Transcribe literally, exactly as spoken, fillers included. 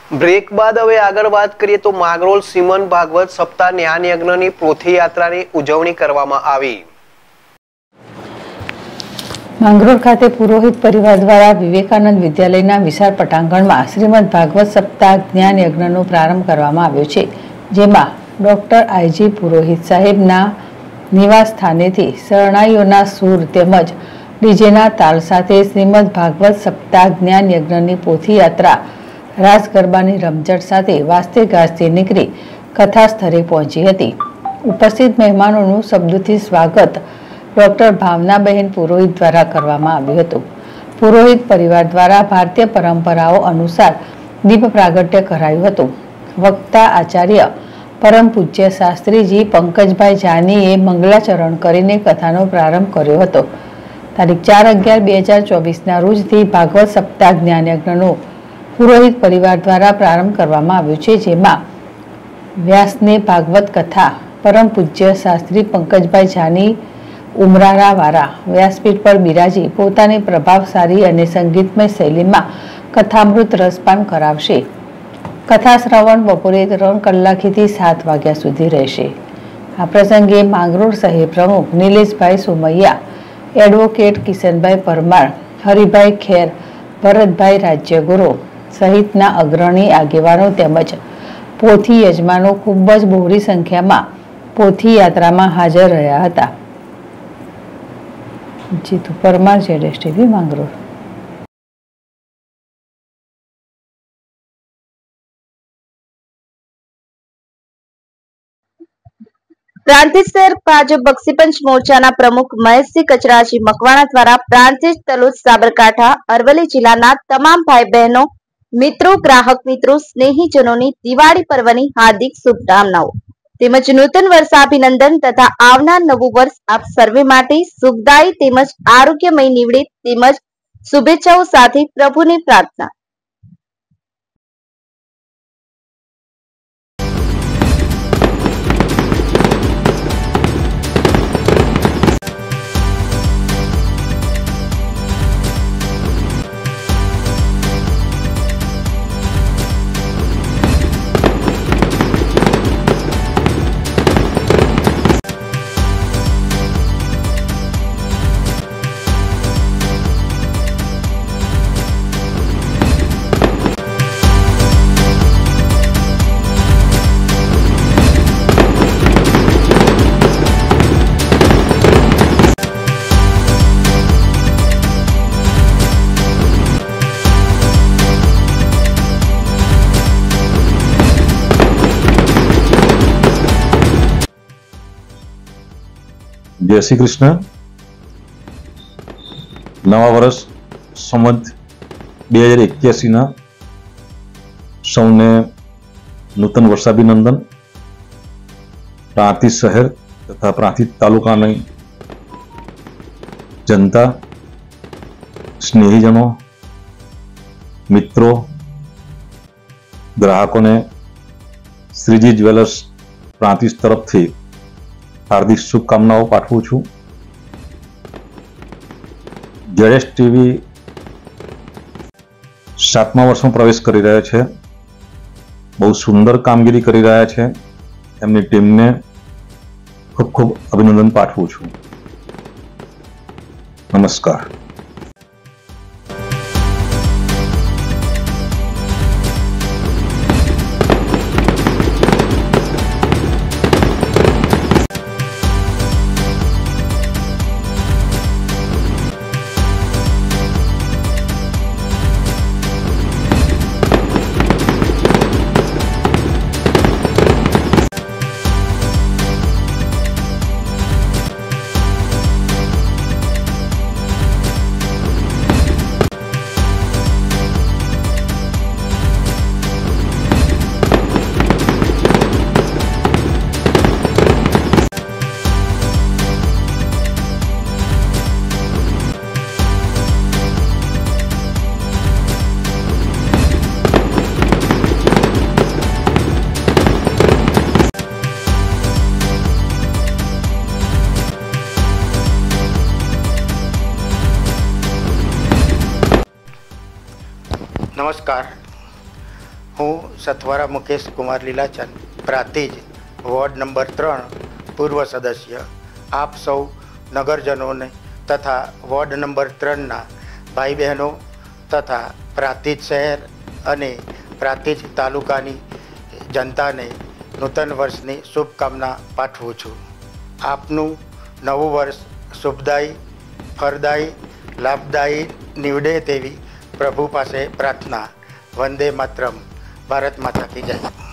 Break બાદ હવે આગળ વાત કરીએ તો માંગરોળ શ્રીમદ ભાગવત સપ્તાહ જ્ઞાન યજ્ઞની પોથી યાત્રાની ઉજવણી કરવામાં આવી। માંગરોળ ખાતે પુરોહિત પરિવાર દ્વારા વિવેકાનંદ વિદ્યાલયના વિશાળ પટાંગણમાં શ્રીમદ ભાગવત સપ્તાહ જ્ઞાન યજ્ઞનો પ્રારંભ કરવામાં આવ્યો છે, જેમાં ડોક્ટર આઈજી પુરોહિત સાહેબના નિવાસ સ્થાનેથી શરણાઈઓના સૂર તેમજ ડીજેના તાલ સાથે શ્રીમદ ભાગવત સપ્તાહ જ્ઞાન યજ્ઞની પોથી યાત્રા રાસ ગરબાની રમઝટ સાથે વાસ્તે ગાજતે નીકળી કથા સ્થળે પહોંચી હતી। ઉપસ્થિત મહેમાનોનું શબ્દોથી સ્વાગત ડોક્ટર ભાવનાબહેન પુરોહિત દ્વારા કરવામાં આવ્યું હતું। પુરોહિત પરિવાર દ્વારા ભારતીય પરંપરાઓ અનુસાર દીપ પ્રાગટ્ય કરાયું હતું। વક્તા આચાર્ય પરમ પૂજ્ય શાસ્ત્રીજી પંકજભાઈ જાનીએ મંગલાચરણ કરીને કથાનો પ્રારંભ કર્યો હતો। તારીખ ચાર અગિયાર બે હજાર ચોવીસના રોજથી ભાગવત સપ્તાહ જ્ઞાન યજ્ઞનો પુરોહિત પરિવાર દ્વારા પ્રારંભ કરવામાં આવ્યો છે, જેમાં વ્યાસને ભાગવત કથા પરમ પૂજ્ય શાસ્ત્રી પંકજભાઈ જાની ઉમરારા વાળા વ્યાસપીઠ પર બિરાજી પોતાની પ્રભાવશાળી અને સંગીતમય શૈલીમાં કથામૃત રસપાન કરાવશે। કથા શ્રવણ બપોરે ત્રણ કલાકથી સાત વાગ્યા સુધી રહેશે। આ પ્રસંગે માંગરોળ શહેર પ્રમુખ નિલેશભાઈ સોમૈયા, એડવોકેટ કિશનભાઈ પરમાર, હરિભાઈ ખેર, ભરતભાઈ રાજ્યગુરુ સહિતના અગ્રણી આગેવાનો તેમજ પોથી યજમાનો ખૂબ જ બહોળી સંખ્યામાં પોથી યાત્રામાં હાજર રહ્યા હતા। જીતુ પરમાર, જેડેશ ટીવી, માંગરોળ। પ્રાંતિજ શહેર ભાજપ બક્ષીપંચ મોરચાના પ્રમુખ મહેશસિંહ કચરાજી મકવાણા દ્વારા પ્રાંતિજ, તલોદ, સાબરકાંઠા, અરવલ્લી જિલ્લાના તમામ ભાઈ બહેનો, મિત્રો, ગ્રાહક મિત્રો, સ્નેહીજનોની દિવાળી પર્વની હાર્દિક શુભકામનાઓ તેમજ નૂતન વર્ષાભિનંદન તથા આવનાર નવું વર્ષ આપ સર્વે માટે સુખદાયી તેમજ આરોગ્યમય નીવડે તેમજ શુભેચ્છાઓ સાથે પ્રભુની પ્રાર્થના। जय श्री कृष्ण। नवा वर्ष संवत બે હજાર એક્યાસી ना सौने नूतन वर्षाभिनंदन। प्रांतिज शहर तथा प्रांतिज तालुका जनता, स्नेहीजनों, मित्रों, ग्राहकों ने श्रीजी ज्वेलर्स प्रांतिज तरफ थी हार्दिक शुभकामनाओं पाठवुं छुं। जेडेश टीवी सातमा वर्ष में प्रवेश करी रह्या छे। बहुत सुंदर कामगीरी करी रह्या छे। एमनी टीम ने खूब खूब अभिनंदन पाठवुं छुं। नमस्कार। नमस्कार, હું સથવારા મુકેશ કુમાર લીલાચંદ પ્રાંતિજ વોર્ડ નંબર ત્રણ પૂર્વ સદસ્ય આપ સૌ નગરજનોને તથા વોર્ડ નંબર ત્રણના ભાઈ બહેનો તથા પ્રાંતિજ શહેર અને પ્રાંતિજ તાલુકાની જનતાને નૂતન વર્ષની શુભકામના પાઠવું છું. આપનું નવું વર્ષ શુભદાયી, ફળદાયી, લાભદાયી નીવડે તેવી પ્રભુ પાસે પ્રાર્થના. વંદે માતરમ. ભારત માતા કી જય.